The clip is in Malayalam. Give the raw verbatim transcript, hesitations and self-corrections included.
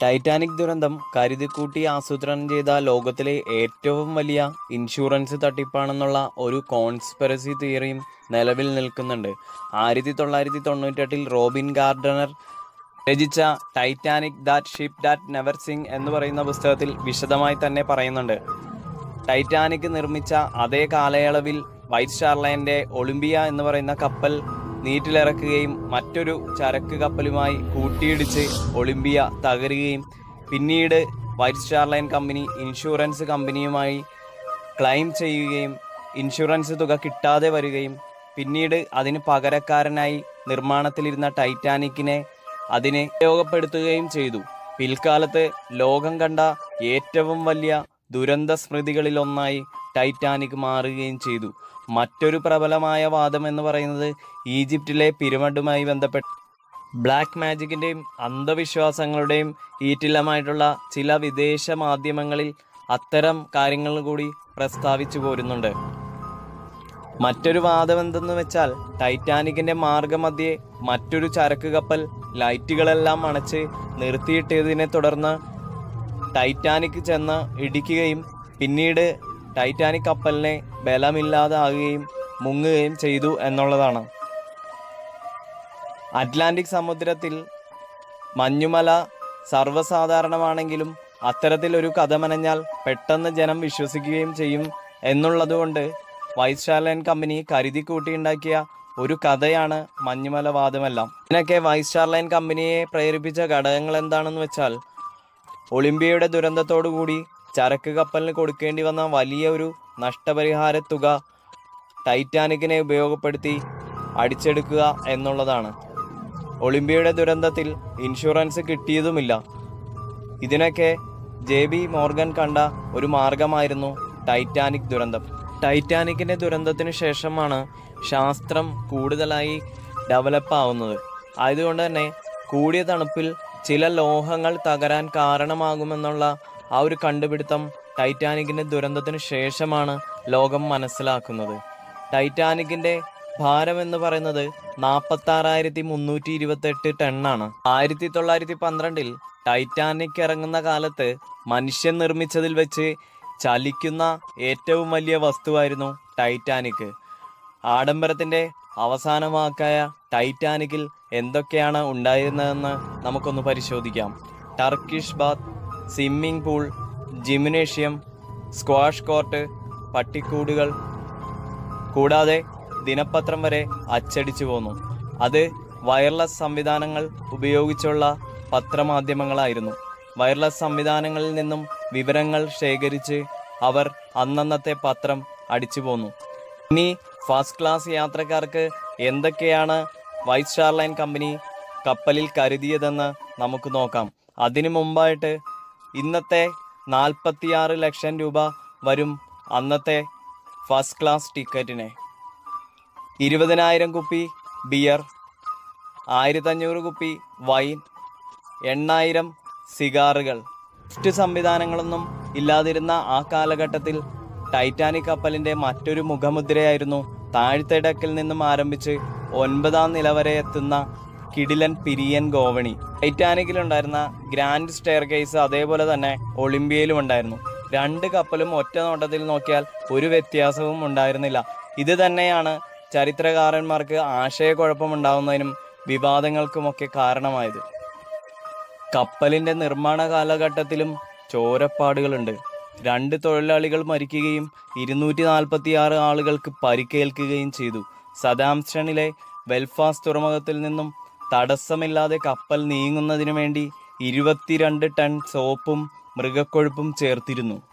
ടൈറ്റാനിക് ദുരന്തം കരുതിക്കൂട്ടി ആസൂത്രണം ചെയ്ത ലോകത്തിലെ ഏറ്റവും വലിയ ഇൻഷുറൻസ് തട്ടിപ്പാണെന്നുള്ള ഒരു കോൺസ്പിറസി തിയറിയും നിലവിൽ നിൽക്കുന്നുണ്ട്. ആയിരത്തി തൊള്ളായിരത്തി തൊണ്ണൂറ്റെട്ടിൽ റോബിൻ ഗാർഡനർ രചിച്ച Titanic that ship that never sink എന്ന് പറയുന്ന പുസ്തകത്തിൽ വിശദമായി തന്നെ പറയുന്നുണ്ട്. ടൈറ്റാനിക് നിർമ്മിച്ച അതേ കാലയളവിൽ വൈറ്റ് സ്റ്റാർ ലൈനിന്റെ ഒളിമ്പിയ എന്ന് പറയുന്ന കപ്പൽ നീറ്റിലിറക്കുകയും മറ്റൊരു ചരക്ക് കപ്പലുമായി കൂട്ടിയിടിച്ച് ഒളിമ്പിയ തകരുകയും പിന്നീട് White Star Line company insurance കമ്പനിയുമായി ക്ലെയിം ചെയ്യുകയും ഇൻഷുറൻസ് തുക കിട്ടാതെ വരികയും പിന്നീട് അതിന് പകരക്കാരനായി നിർമ്മാണത്തിലിരുന്ന ടൈറ്റാനിക്കിനെ അതിനെ ഉപയോഗപ്പെടുത്തുകയും ചെയ്തു. പിൽക്കാലത്ത് ലോകം കണ്ട ഏറ്റവും വലിയ ദുരന്ത സ്മൃതികളിലൊന്നായി ടൈറ്റാനിക് മാറുകയും ചെയ്തു. മറ്റൊരു പ്രബലമായ വാദം എന്ന് പറയുന്നത് ഈജിപ്തിലെ പിരമിഡുമായി ബന്ധപ്പെട്ട് ബ്ലാക്ക് മാജിക്കിൻ്റെയും അന്ധവിശ്വാസങ്ങളുടെയും ഈറ്റില്ലമായിട്ടുള്ള ചില വിദേശ മാധ്യമങ്ങളിൽ അത്തരം കാര്യങ്ങൾ കൂടി പ്രസ്താവിച്ചു പോരുന്നുണ്ട്. മറ്റൊരു വാദം എന്തെന്ന് വെച്ചാൽ ടൈറ്റാനിക്കിൻ്റെ മാർഗമധ്യേ മറ്റൊരു ചരക്ക് കപ്പൽ ലൈറ്റുകളെല്ലാം അണച്ച് നിർത്തിയിട്ടതിനെ തുടർന്ന് ടൈറ്റാനിക് ചെന്ന് ഇടിക്കുകയും പിന്നീട് ടൈറ്റാനിക് കപ്പലിനെ ബലമില്ലാതാകുകയും മുങ്ങുകയും ചെയ്തു എന്നുള്ളതാണ്. അറ്റ്ലാന്റിക് സമുദ്രത്തിൽ മഞ്ഞുമല സർവ്വസാധാരണമാണെങ്കിലും അത്തരത്തിൽ ഒരു കഥ മെനഞ്ഞാൽ പെട്ടെന്ന് ജനം വിശ്വസിക്കുകയും ചെയ്യും എന്നുള്ളതുകൊണ്ട് വൈറ്റ് സ്റ്റാർ ലൈൻ കമ്പനി കരുതി കൂട്ടിയുണ്ടാക്കിയ ഒരു കഥയാണ് മഞ്ഞുമല വാദമെല്ലാം. ഇതിനൊക്കെ വൈറ്റ് സ്റ്റാർ ലൈൻ കമ്പനിയെ പ്രേരിപ്പിച്ച ഘടകങ്ങൾ എന്താണെന്ന് വെച്ചാൽ ഒളിമ്പിയയുടെ ദുരന്തത്തോടുകൂടി ചരക്ക് കപ്പലിന് കൊടുക്കേണ്ടി വന്ന വലിയ ഒരു നഷ്ടപരിഹാര തുക ടൈറ്റാനിക്കിനെ ഉപയോഗപ്പെടുത്തി അടിച്ചെടുക്കുക എന്നുള്ളതാണ്. ഒളിമ്പിയയുടെ ദുരന്തത്തിൽ ഇൻഷുറൻസ് കിട്ടിയതുമില്ല. ഇതിനൊക്കെ ജെ ബി മോർഗൻ കണ്ട ഒരു മാർഗമായിരുന്നു ടൈറ്റാനിക് ദുരന്തം. ടൈറ്റാനിക്കിൻ്റെ ദുരന്തത്തിന് ശേഷമാണ് ശാസ്ത്രം കൂടുതലായി ഡെവലപ്പ് ആവുന്നത്. ആയതുകൊണ്ട് തന്നെ കൂടിയ തണുപ്പിൽ ചില ലോഹങ്ങൾ തകരാൻ കാരണമാകുമെന്നുള്ള ആ ഒരു കണ്ടുപിടുത്തം ടൈറ്റാനിക്കിൻ്റെ ദുരന്തത്തിന് ശേഷമാണ് ലോകം മനസ്സിലാക്കുന്നത്. ടൈറ്റാനിക്കിൻ്റെ ഭാരം എന്ന് പറയുന്നത് നാൽപ്പത്താറായിരത്തി മുന്നൂറ്റി ഇരുപത്തെട്ട് ടണ്ണാണ്. ആയിരത്തി തൊള്ളായിരത്തി പന്ത്രണ്ടിൽ ടൈറ്റാനിക് ഇറങ്ങുന്ന കാലത്ത് മനുഷ്യൻ നിർമ്മിച്ചതിൽ വെച്ച് ചലിക്കുന്ന ഏറ്റവും വലിയ വസ്തുവായിരുന്നു ടൈറ്റാനിക്. ആഡംബരത്തിൻ്റെ അവസാന വാക്കായ ടൈറ്റാനിക്കിൽ എന്തൊക്കെയാണ് ഉണ്ടായിരുന്നതെന്ന് നമുക്കൊന്ന് പരിശോധിക്കാം. Turkish bath, swimming pool, gymnasium, squash court, പട്ടിക്കൂടുകൾ, കൂടാതെ ദിനപത്രം വരെ അച്ചടിച്ചു പോന്നു. അത് വയർലെസ് സംവിധാനങ്ങൾ ഉപയോഗിച്ചുള്ള പത്രമാധ്യമങ്ങളായിരുന്നു. വയർലെസ് സംവിധാനങ്ങളിൽ നിന്നും വിവരങ്ങൾ ശേഖരിച്ച് അവർ അന്നന്നത്തെ പത്രം അടിച്ചു പോന്നു. ഇനി ഫസ്റ്റ് ക്ലാസ് യാത്രക്കാർക്ക് എന്തൊക്കെയാണ് വൈറ്റ് സ്റ്റാർ ലൈൻ കമ്പനി കപ്പലിൽ കരുതിയതെന്ന് നമുക്ക് നോക്കാം. അതിനു മുമ്പായിട്ട് ഇന്നത്തെ നാൽപ്പത്തിയാറ് ലക്ഷം രൂപ വരും അന്നത്തെ ഫസ്റ്റ് ക്ലാസ് ടിക്കറ്റിന്. ഇരുപതിനായിരം കുപ്പി ബിയർ, ആയിരത്തഞ്ഞൂറ് കുപ്പി വൈൻ, എണ്ണായിരം സിഗാറുകൾ. ലിഫ്റ്റ് സംവിധാനങ്ങളൊന്നും ഇല്ലാതിരുന്ന ആ കാലഘട്ടത്തിൽ ടൈറ്റാനിക് കപ്പലിൻ്റെ മറ്റൊരു മുഖമുദ്രയായിരുന്നു താഴത്തെ ഡെക്കിൽ നിന്നും ആരംഭിച്ച് ഒൻപതാം നില വരെ എത്തുന്ന കിടിലൻ പിരിയൻ ഗോവണി. ടൈറ്റാനിക്കിലുണ്ടായിരുന്ന ഗ്രാൻഡ് സ്റ്റെയർ കേസ് അതേപോലെ തന്നെ ഒളിമ്പിയയിലും ഉണ്ടായിരുന്നു. രണ്ട് കപ്പലും ഒറ്റ നോട്ടത്തിൽ നോക്കിയാൽ ഒരു വ്യത്യാസവും ഉണ്ടായിരുന്നില്ല. ഇത് തന്നെയാണ് ചരിത്രകാരന്മാർക്ക് ആശയക്കുഴപ്പമുണ്ടാകുന്നതിനും വിവാദങ്ങൾക്കുമൊക്കെ കാരണമായത്. കപ്പലിൻ്റെ നിർമ്മാണ കാലഘട്ടത്തിലും ചോരപ്പാടുകളുണ്ട്. രണ്ട് തൊഴിലാളികൾ മരിക്കുകയും ഇരുന്നൂറ്റി നാൽപ്പത്തി ആറ് ആളുകൾക്ക് പരിക്കേൽക്കുകയും ചെയ്തു. സതാംപ്ടണിലെ ബെൽഫാസ്റ്റ് തുറമുഖത്തിൽ നിന്നും തടസ്സമില്ലാതെ കപ്പൽ നീങ്ങുന്നതിനു വേണ്ടി ഇരുപത്തിരണ്ട് ടൺ സോപ്പും മൃഗക്കൊഴുപ്പും ചേർത്തിരുന്നു.